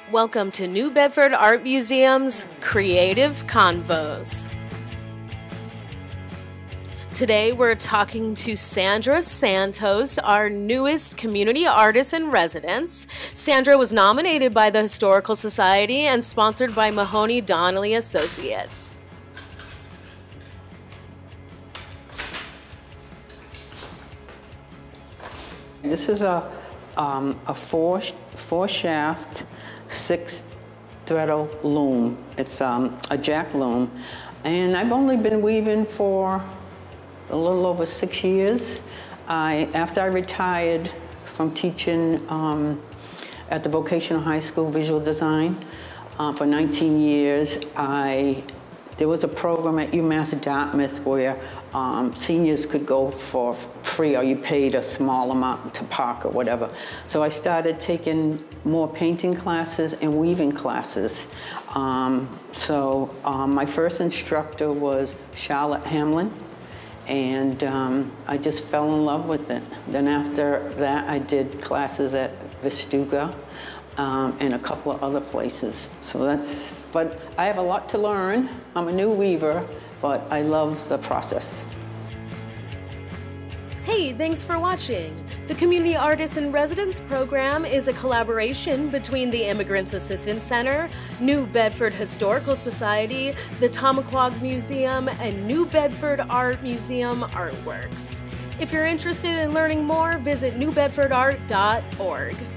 Welcome to New Bedford Art Museum's Creative Convos. Today we're talking to Sandra Santos, our newest community artist in residence. Sandra was nominated by the Historical Society and sponsored by Mahoney Donnelly Associates. This is a four shaft, 6-threadle loom. It's a jack loom. And I've only been weaving for a little over 6 years. After I retired from teaching at the vocational high school visual design for 19 years, there was a program at UMass Dartmouth where seniors could go for free, or you paid a small amount to park or whatever. So I started taking more painting classes and weaving classes. My first instructor was Charlotte Hamlin, and I just fell in love with it. Then after that, I did classes at Vistuga and a couple of other places. But I have a lot to learn. I'm a new weaver, but I love the process. Hey, thanks for watching. The Community Artists in Residence program is a collaboration between the Immigrants Assistance Center, New Bedford Historical Society, the Tamaqua Museum, and New Bedford Art Museum Artworks. If you're interested in learning more, visit newbedfordart.org.